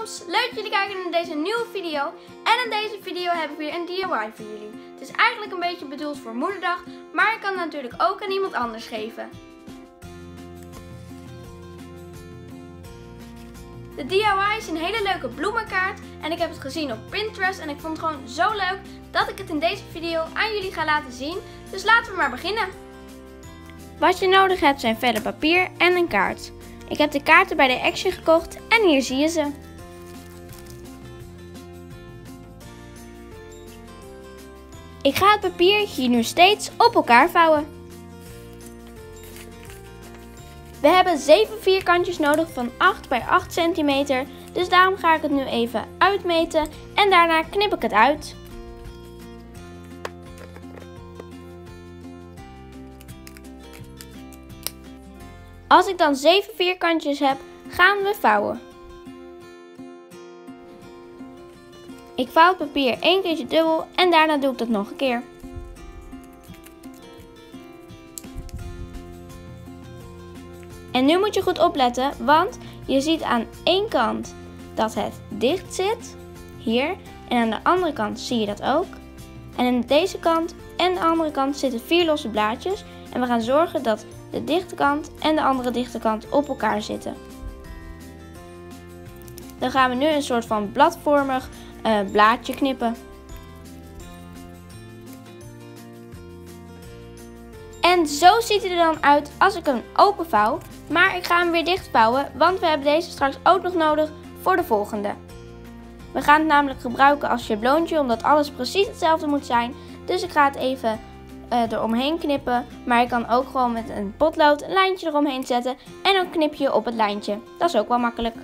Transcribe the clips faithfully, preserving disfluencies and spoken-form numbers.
Moms, leuk dat jullie kijken naar deze nieuwe video. En in deze video heb ik weer een D I Y voor jullie. Het is eigenlijk een beetje bedoeld voor moederdag, maar ik kan het natuurlijk ook aan iemand anders geven. De D I Y is een hele leuke bloemenkaart en ik heb het gezien op Pinterest en ik vond het gewoon zo leuk dat ik het in deze video aan jullie ga laten zien. Dus laten we maar beginnen. Wat je nodig hebt zijn vellen papier en een kaart. Ik heb de kaarten bij de Action gekocht en hier zie je ze. Ik ga het papier hier nu steeds op elkaar vouwen. We hebben zeven vierkantjes nodig van acht bij acht centimeter, dus daarom ga ik het nu even uitmeten en daarna knip ik het uit. Als ik dan zeven vierkantjes heb, gaan we vouwen. Ik vouw het papier één keertje dubbel en daarna doe ik dat nog een keer. En nu moet je goed opletten, want je ziet aan één kant dat het dicht zit, hier, en aan de andere kant zie je dat ook. En aan deze kant en de andere kant zitten vier losse blaadjes en we gaan zorgen dat de dichte kant en de andere dichte kant op elkaar zitten. Dan gaan we nu een soort van bladvormig uh, blaadje knippen. En zo ziet hij er dan uit als ik hem open vouw. Maar ik ga hem weer dicht vouwen, want we hebben deze straks ook nog nodig voor de volgende. We gaan het namelijk gebruiken als schabloontje, omdat alles precies hetzelfde moet zijn. Dus ik ga het even uh, eromheen knippen. Maar je kan ook gewoon met een potlood een lijntje eromheen zetten. En dan knip je op het lijntje. Dat is ook wel makkelijk.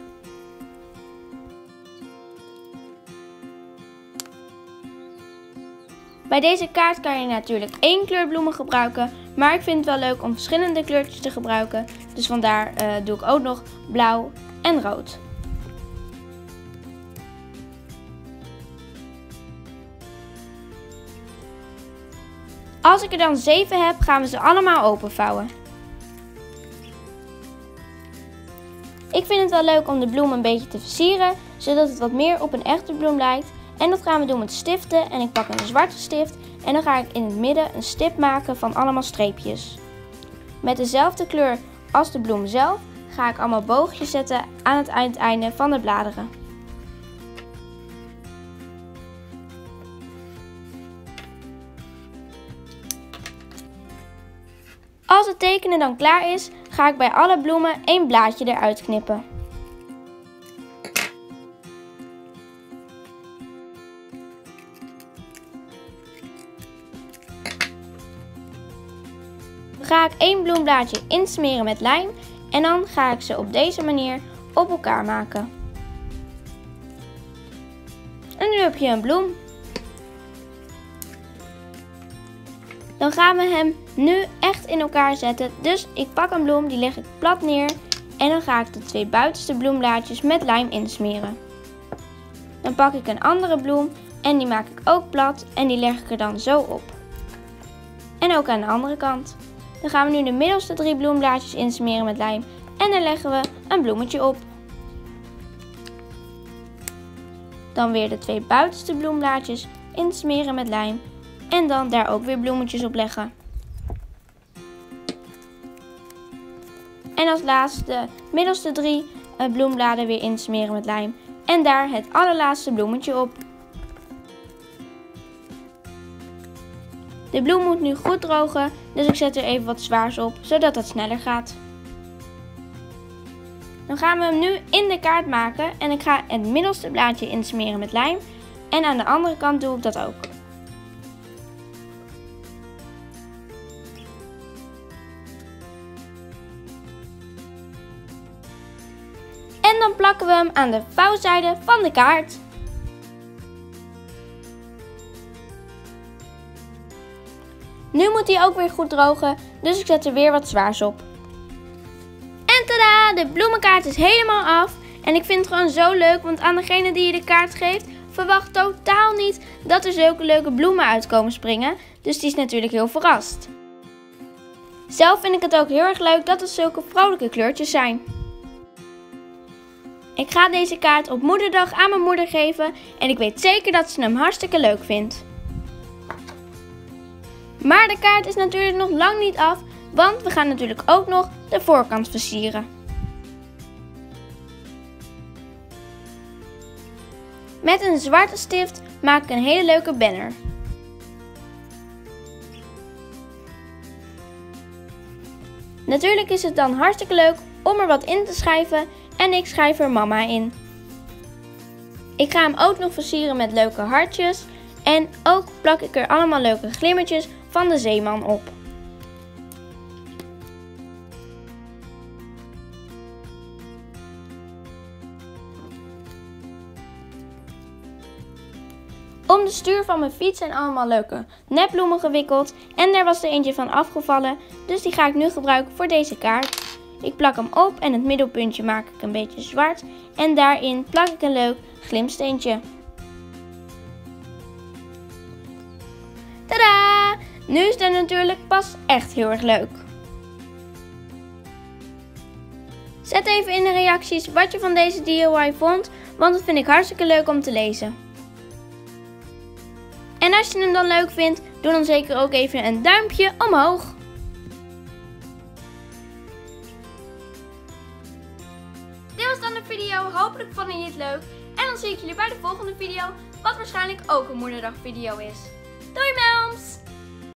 Bij deze kaart kan je natuurlijk één kleur bloemen gebruiken, maar ik vind het wel leuk om verschillende kleurtjes te gebruiken. Dus vandaar uh, doe ik ook nog blauw en rood. Als ik er dan zeven heb, gaan we ze allemaal openvouwen. Ik vind het wel leuk om de bloem een beetje te versieren, zodat het wat meer op een echte bloem lijkt. En dat gaan we doen met stiften en ik pak een zwarte stift en dan ga ik in het midden een stip maken van allemaal streepjes. Met dezelfde kleur als de bloem zelf ga ik allemaal boogjes zetten aan het uiteinde van de bladeren. Als het tekenen dan klaar is, ga ik bij alle bloemen één blaadje eruit knippen. Ga ik één bloemblaadje insmeren met lijm en dan ga ik ze op deze manier op elkaar maken. En nu heb je een bloem. Dan gaan we hem nu echt in elkaar zetten. Dus ik pak een bloem, die leg ik plat neer en dan ga ik de twee buitenste bloemblaadjes met lijm insmeren. Dan pak ik een andere bloem en die maak ik ook plat en die leg ik er dan zo op. En ook aan de andere kant. Dan gaan we nu de middelste drie bloemblaadjes insmeren met lijm en dan leggen we een bloemetje op. Dan weer de twee buitenste bloemblaadjes insmeren met lijm en dan daar ook weer bloemetjes op leggen. En als laatste de middelste drie bloembladen weer insmeren met lijm en daar het allerlaatste bloemetje op. De bloem moet nu goed drogen, dus ik zet er even wat zwaars op, zodat het sneller gaat. Dan gaan we hem nu in de kaart maken en ik ga het middelste blaadje insmeren met lijm en aan de andere kant doe ik dat ook. En dan plakken we hem aan de vouwzijde van de kaart. Nu moet hij ook weer goed drogen, dus ik zet er weer wat zwaars op. En tada, de bloemenkaart is helemaal af. En ik vind het gewoon zo leuk, want aan degene die je de kaart geeft, verwacht totaal niet dat er zulke leuke bloemen uitkomen springen. Dus die is natuurlijk heel verrast. Zelf vind ik het ook heel erg leuk dat het zulke vrolijke kleurtjes zijn. Ik ga deze kaart op moederdag aan mijn moeder geven en ik weet zeker dat ze hem hartstikke leuk vindt. Maar de kaart is natuurlijk nog lang niet af, want we gaan natuurlijk ook nog de voorkant versieren. Met een zwarte stift maak ik een hele leuke banner. Natuurlijk is het dan hartstikke leuk om er wat in te schrijven en ik schrijf er mama in. Ik ga hem ook nog versieren met leuke hartjes en ook plak ik er allemaal leuke glimmertjes van de zeeman op. Om de stuur van mijn fiets zijn allemaal leuke nepbloemen gewikkeld en daar was er eentje van afgevallen, dus die ga ik nu gebruiken voor deze kaart. Ik plak hem op en het middelpuntje maak ik een beetje zwart en daarin plak ik een leuk glimsteentje. Tadaa! Nu is het natuurlijk pas echt heel erg leuk. Zet even in de reacties wat je van deze D I Y vond, want dat vind ik hartstikke leuk om te lezen. En als je hem dan leuk vindt, doe dan zeker ook even een duimpje omhoog. Dit was dan de video. Hopelijk vonden jullie het leuk. En dan zie ik jullie bij de volgende video, wat waarschijnlijk ook een moederdag video is.